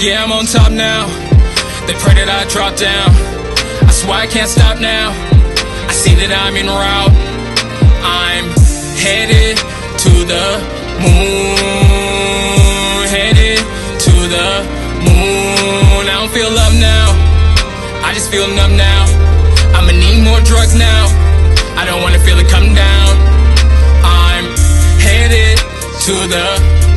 Yeah, I'm on top now. They pray that I drop down. I swear I can't stop now. I see that I'm en route. I'm headed to the moon. Headed to the moon. I don't feel love now. I just feel numb now. I'ma need more drugs now. I don't wanna feel it come down. I'm headed to the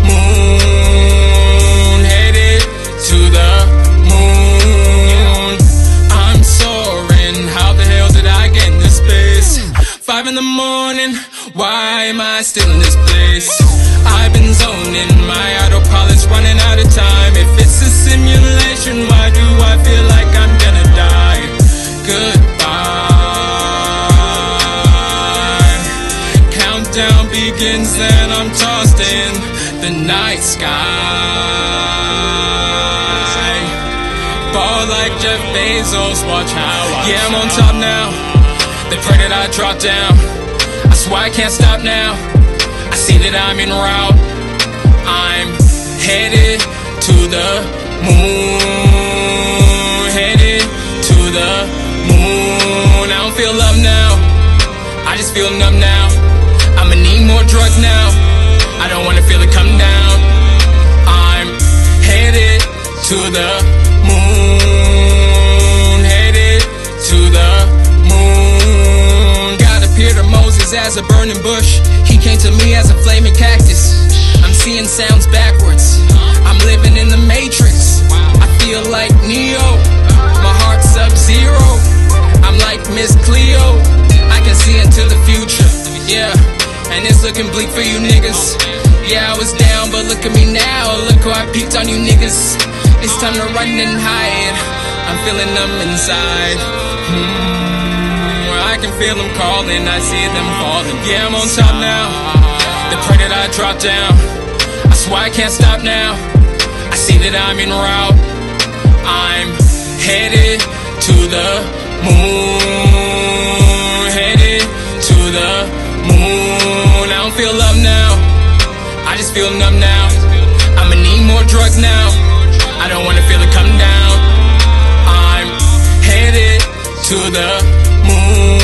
moon. Headed to the moon. I'm soaring. How the hell did I get in this space? 5 in the morning. Why am I still in this place? I've been zoning. My autopilot's running out of time. If it's a simulation, why do I feel like I'm gonna die? Goodbye. Countdown begins and I'm tossed in the night sky. Ball like Jeff Bezos, watch how I Yeah, I'm on top now. They pray that I drop down. I swear I can't stop now. I see that I'm en route. I'm headed to the moon. Headed to the moon. I don't feel love now. I just feel numb now. I'ma need more drugs now. I don't wanna feel it come down. I'm headed to the moon. Headed to the moon. God appeared to Moses as a burning bush. He came to me as a flaming cactus. I'm seeing sounds backwards. I'm living in the matrix. I feel like Neo. My heart's Sub-Zero. I'm like Miss Cleo. I can see into the future. Yeah, and it's looking bleak for you niggas. Yeah, I was down, but look at me now. Look how I peeked on you niggas. It's time to run and hide. I'm feeling them inside. I can feel them calling, I see them falling. Yeah, I'm on top now. They pray that I drop down. I swear I can't stop now. I see that I'm en route. I'm headed to the moon. Headed to the moon. I don't feel love now. I just feel numb now. I'ma need more drugs now. I don't wanna feel it come down. I'm headed to the moon.